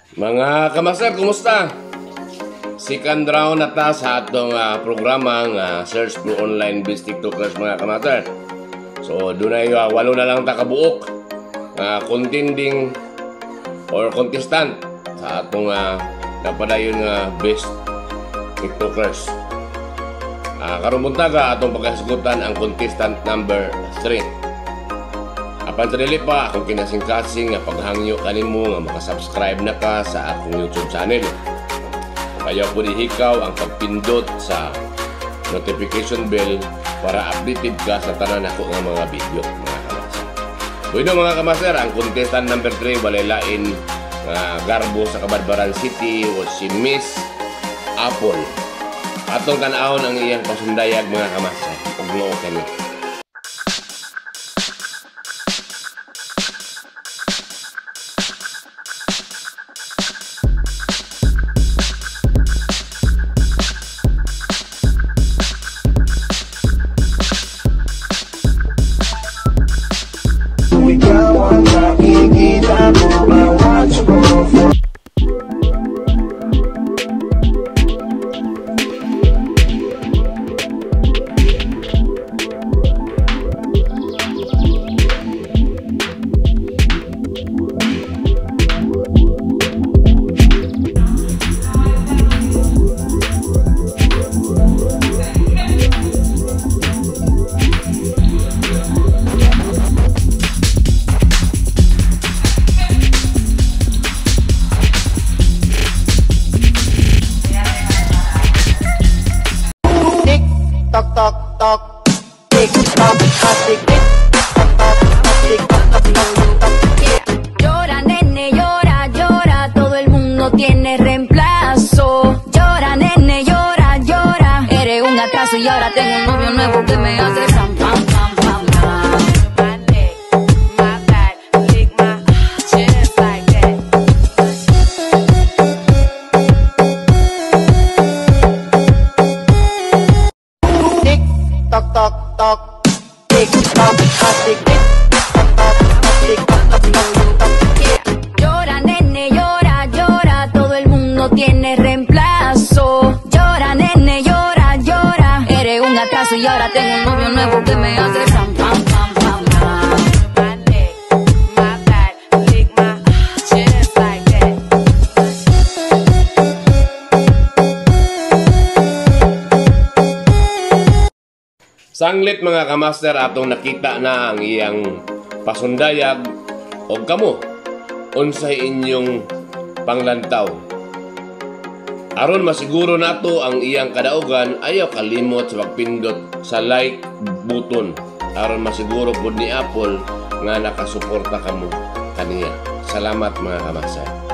Mga kamaster, kumusta? Second round na ta sa atong programa nga Search for Online Biz TikTokers mga kamaster. So, doon ay walo na lang ta kabuok contending or contestant sa atong napadayon nga Best TikTokers. Karon buntaga atong pagkasigutan ang contestant number 3. Apan sa dili pa akong kinasing-kasing nga paghangyo kanimo nga makasubscribe na ka sa akong YouTube channel. Kaya po ihikaw ang pagpindot sa notification bell para updated ka sa tanan ako nga mga video mga kamaster. Bueno mga kamaster, ang contestant number 3 walay lain garbo sa Kabadbaran City o si Miss Apple. Atong tan-awon ang iyang pasundayag mga kamaster. Pagmuo kami. Ikaw ang nakikita ko bawat scroll. Tok tok tok, tik tok tik tik tok tok tik tok tok. Llora nene, llora, llora, todo el mundo tiene reemplazo. Llora nene, llora, llora, eres un atraso y ahora tengo un novio nuevo que me hace pam pam pam pam pam. My neck, my back, lick my chest like that. Tik tok tok tok, tik tok tik tik tok tok tik tok. Llora nene, llora, llora, todo el mundo tiene reemplazo. Llora nene, llora, llora, eres un atraso y ahora tengo un novio nuevo que me hace pam pam pam pam pam. My neck, my back, lick my chest like that. Sanglit mga kamaster, atong nakita na ang iyang pasundayag o kamo unsay inyong panglantaw. Aron masiguro nato ang iyang kadaugan, ayaw kalimot sa pagpindot sa like button aron masiguro pud ni Apple nga nakasuporta kamo kaniya. Salamat mga kamaster.